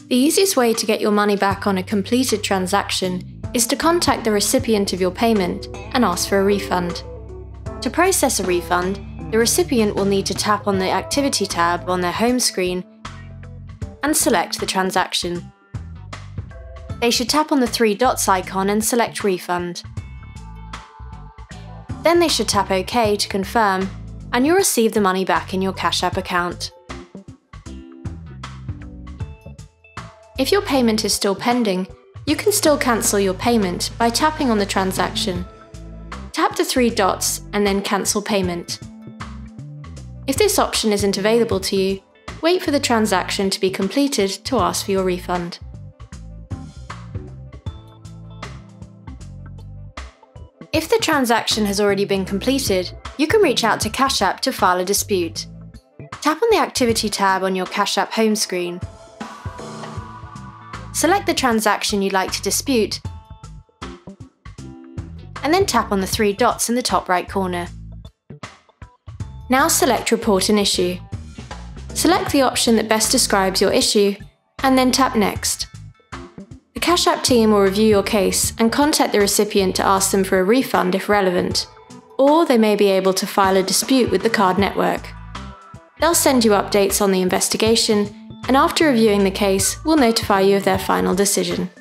The easiest way to get your money back on a completed transaction is to contact the recipient of your payment and ask for a refund. To process a refund, the recipient will need to tap on the Activity tab on their home screen and select the transaction. They should tap on the three dots icon and select Refund. Then they should tap OK to confirm, and you'll receive the money back in your Cash App account. If your payment is still pending, you can still cancel your payment by tapping on the transaction. Tap the three dots and then Cancel Payment. If this option isn't available to you, wait for the transaction to be completed to ask for your refund. If the transaction has already been completed, you can reach out to Cash App to file a dispute. Tap on the Activity tab on your Cash App home screen. Select the transaction you'd like to dispute, and then tap on the three dots in the top right corner. Now select Report an Issue. Select the option that best describes your issue, and then tap Next. The Cash App team will review your case and contact the recipient to ask them for a refund if relevant, or they may be able to file a dispute with the card network. They'll send you updates on the investigation, and after reviewing the case, will notify you of their final decision.